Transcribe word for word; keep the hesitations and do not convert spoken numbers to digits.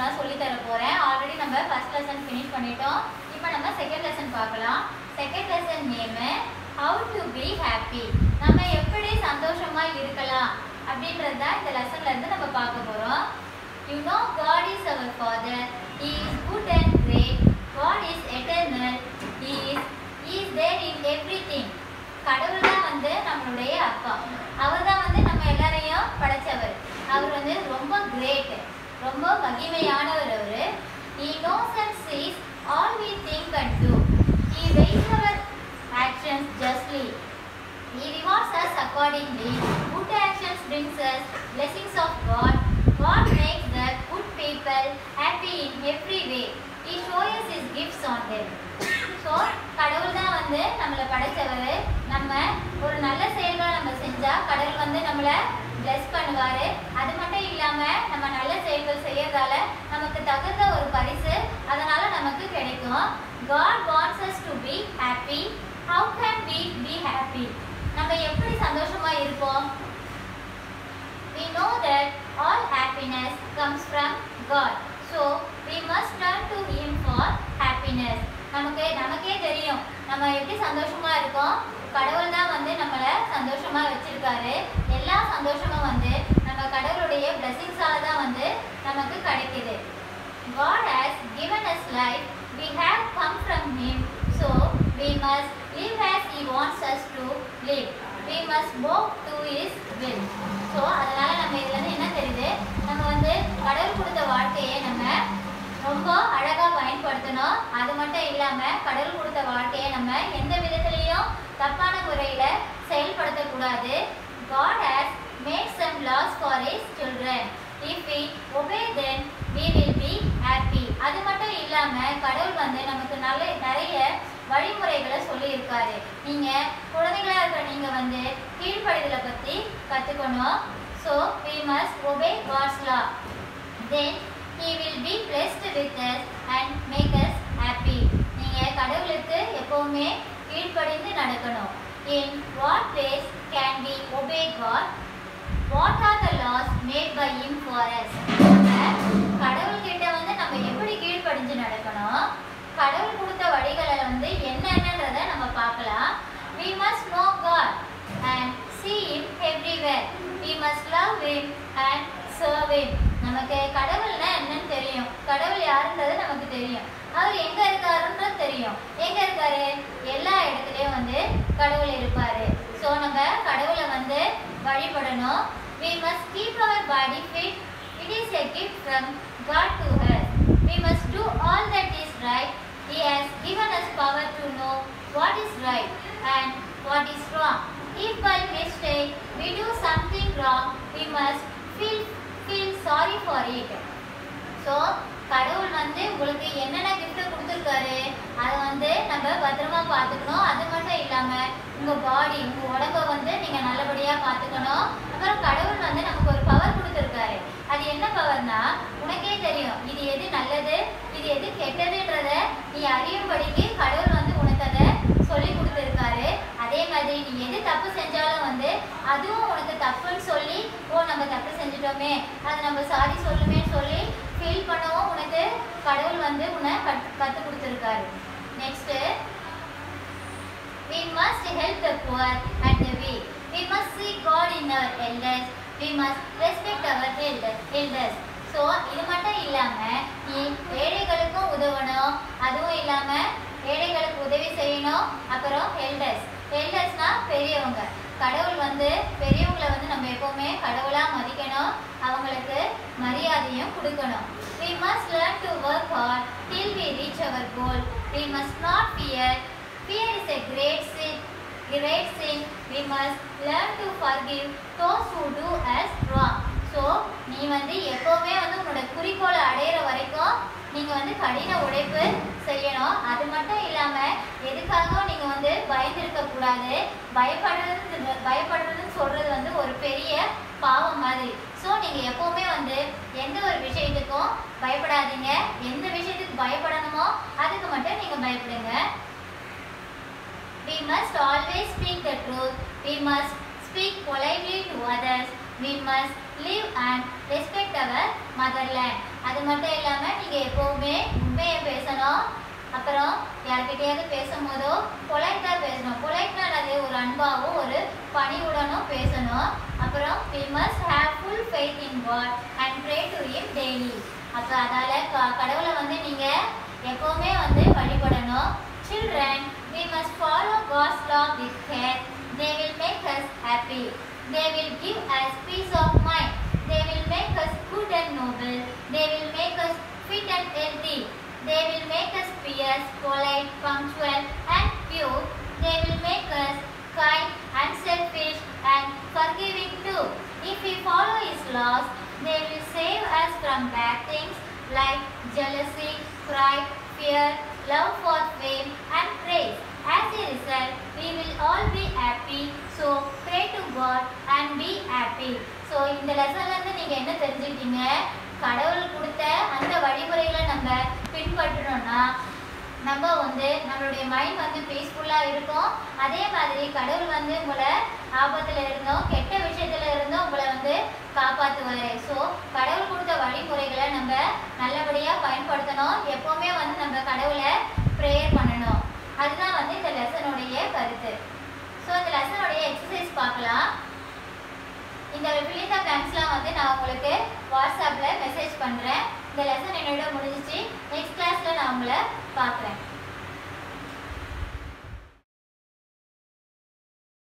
நான் சொல்லி தர போறேன். ஆல்ரெடி நம்ம ஃபர்ஸ்ட் லெசன் finish பண்ணிட்டோம். இப்போ நம்ம செகண்ட் லெசன் பார்க்கலாம். Second lesson name how to be happy. நம்ம எப்படி சந்தோஷமா இருக்கலாம் அப்படின்றது தான் இந்த லெசன்ல இருந்து நம்ம பார்க்க போறோம். You know God is our Father. He is good and great. God is eternal. He is He is there in everything. கடவுள் தான் வந்து நம்மளுடைய அப்பா. அவர் தான் வந்து நம்ம எல்லாரையும் படைச்சவர். அவர் வந்து ரொம்ப கிரேட், ரொம்ப மகிமையானவர். அவர் He knows and sees all we think and do. He weighs our actions justly. He rewards us accordingly. Good actions brings us blessings of God. God makes the good people happy in every way. He shows His gifts on them. So கடவுள் தான் வந்து நம்மளை படைச்சவர். நம்ம ஒரு நல்ல செயல்களை நம்ம செஞ்சால் கடவுள் வந்து நம்மளை பிளஸ் பண்ணுவார். அது மட்டும் இல்லாமல் நம்ம நல்ல செயல்கள் செய்யறதால நமக்கு தகுந்த ஒரு பரிசு அதனால நமக்கு கிடைக்கும். God wants us to be happy. How can we be happy? நம்ம எப்படி சந்தோஷமா இருப்போம்? We know that all happiness comes from God. So we must turn to Him for happiness. நமக்கு நமக்கே தெரியும் நம்ம எப்படி சந்தோஷமா இருக்கோம். கடவுள் தான் வந்து நம்மளை சந்தோஷமா வச்சிருக்காரு. எல்லா சந்தோஷமும் வந்து நம்ம கடவுளுடைய பிளஸிங்ஸால தான் வந்து நமக்கு கிடைக்குது. God has given us life. We have come from Him. So we must live as He wants us to live. We must walk to His will. So அதனால நம்ம இதுல இருந்து என்ன தெரியுது, நம்ம வந்து கடவுள் கொடுத்த வாழ்க்கையை நம்ம ரொம்ப அழகா பயன்படுத்தணும். அது மட்டும் இல்லாம கடவுள் கொடுத்த வாழ்க்கையை நம்ம எந்த விதத்திலையும் தப்பான முறையில செயல்படுத்தக்கூடாது. God has made some laws for His children. If we obey them, we will be happy. அது மட்டும் இல்லாம கடவுள் வந்து நமக்கு நல்ல நிறைய வழிமுறைகளை சொல்லி இருக்காரு. நீங்க குழந்தைகளா இருக்கிற நீங்க வந்து கீழ்ப்படிதலை பத்தி கத்துக்கணும். So we must obey God's law. Then He will be blessed with us and make us happy. நீங்க கடவுளுக்கு எப்பவுமே கீழ்ப்படிந்து நடக்கணும். In what ways can we obey God? What are the laws made by Him for us? கடவுள் கிட்ட வந்து நம்ம எப்படி கீழ்ப்படிஞ்சு நடக்கணும், கடவுள் கொடுத்த வழிகளை வந்து என்னென்னன்றதை நம்ம பார்க்கலாம். We must know God and see Him everywhere. We must love Him and serve Him. நமக்கு கடவுள்னா என்னன்னு தெரியும், கடவுள் யாருன்றது நமக்கு தெரியும், அவர் எங்க இருக்காருன்றது தெரியும். எங்க இருக்காரு? எல்லா இடத்துலயும் வந்து கடவுள் இருப்பாரு. ஸோ நம்ம கடவுளை வந்து வழிபடணும். We must keep our body fit. It is a gift from God to us. We must do all that is right. He has given us power to know what is right and what is wrong. If by mistake we do something wrong, we must feel feel sorry for it. So கடவுள் வந்து உங்களுக்கு என்னென்ன gift கொடுத்துருக்காரு அதை வந்து நம்ம பத்திரமா பார்த்துக்கணும். அது மட்டும் இல்லாமல் உங்கள் பாடி உங்கள் உடம்பை வந்து நீங்கள் நல்லபடியாக பார்த்துக்கணும். அப்புறம் கடவுள் வந்து நமக்கு ஒரு பவர் கொடுத்துருக்காரு. அது என்ன பவர்னா, உனக்கே தெரியும் இது எது நல்லது இது எது கெட்டதுன்றத நீ அறியும்படிக்கு கடவுள் வந்து உனக்கு அதை சொல்லி கொடுத்துருக்காரு. அதே மாதிரி நீ எது தப்பு செஞ்சாலும் வந்து அதுவும் உனக்கு தப்புன்னு சொல்லி, ஓ நம்ம தப்பு செஞ்சிட்டோமே அது நம்ம சாரி சொல்லுமே சொல்லி ஃபீல் பண்ணவும் உனக்கு கடவுள் வந்து உன்னை கத் கற்று கொடுத்துருக்காரு. Next, we must help the poor and the weak. We must see God in our elders. We must respect our elders. So இது மட்டும் இல்லாமல் நீ ஏழைகளுக்கும் உதவணும். அதுவும் இல்லாமல் ஏழைகளுக்கு உதவி செய்யணும். அப்புறம் எல்டர்ஸ் எல்டர்ஸ்னா பெரியவங்க. கடவுள் வந்து பெரியவங்களை வந்து நம்ம எப்போவுமே கடவுளாக மதிக்கணும். அவங்களுக்கு மரியாதையும் கொடுக்கணும். We must learn to work hard till we reach our goal. We must not fear. Fear is a great sin. Great sin. We must learn to forgive those who do us wrong. So நீ வந்து எப்போவுமே வந்து உன்னோட குறிக்கோளை அடையிற வரைக்கும் நீங்கள் வந்து கடின உழைப்பு செய்யணும். அது மட்டும் இல்லாமல் எதுக்காகவும் நீங்கள் வந்து பயந்துருக்கக்கூடாது. பயப்படுறது பயப்படுறதுன்னு சொல்கிறது வந்து ஒரு பெரிய பாவம் மாதிரி. ஸோ நீங்கள் எப்போவுமே வந்து எந்த ஒரு விஷயத்துக்கும் பயப்படாதீங்க. எந்த விஷயத்துக்கு பயப்படணுமோ அதுக்கு மட்டும் நீங்கள் பயப்படுங்க. We must always speak the truth. We must speak politely to others. We must live and respect our motherland. அது மட்டும் இல்லாமல் நீங்கள் எப்போவுமே உண்மையை பேசணும். அப்புறம் யார்கிட்டயாவது பேசும்போதோ பொலைட்டாக பேசணும். பொலைட்னா அது ஒரு அன்பாகவும் ஒரு பணிவுடனும் பேசணும். அப்புறம் we must have full faith in God and pray to him daily. அப்போ அதால் கடவுளை வந்து நீங்கள் எப்போவுமே வந்து வழிபடணும். Children, we must follow God's law with care. They will make us happy. They will give us peace of mind. They will make us good and noble. They will make us fit and healthy. They will make us pious, polite, punctual and pure. They will make us kind, unselfish and forgiving too. If we follow his laws, they will save us from bad things like jealousy, pride, fear, love for fame and praise. As a result, we will all be happy. So pray to God and be happy. So இந்த லெசன்ல இருந்து நீங்க என்ன தெரிஞ்சுக்கிட்டீங்க? கடவுள் கொடுத்த அந்த வழிமுறைகளை நம்ம பின்பற்றணும்னா நம்ம வந்து நம்மளுடைய மைண்ட் வந்து பீஸ்ஃபுல்லாக இருக்கும். அதே மாதிரி கடவுள் வந்து உங்களை ஆபத்தில் இருந்தோம் கெட்ட விஷயத்துல இருந்தும் உங்களை வந்து காப்பாற்றுவார். ஸோ கடவுள் கொடுத்த வழிமுறைகளை நம்ம நல்லபடியாக பயன்படுத்தணும். எப்போவுமே வந்து நம்ம கடவுளை ப்ரேயர் பண்ணணும். அதுதான் வந்து இந்த லெசனுடைய கருத்து. ஸோ இந்த லெசனுடைய எக்ஸசைஸ் பார்க்கலாம். இந்த ஃபில் த பிளாங்க்ஸ்லாம் வந்து நான் உங்களுக்கு வாட்ஸ்அப்பில் மெசேஜ் பண்ணுறேன். இந்த லெசன் என்னோட முடிஞ்சிச்சு. நெக்ஸ்ட் கிளாஸில் நான் உங்களை பார்க்குறேன்.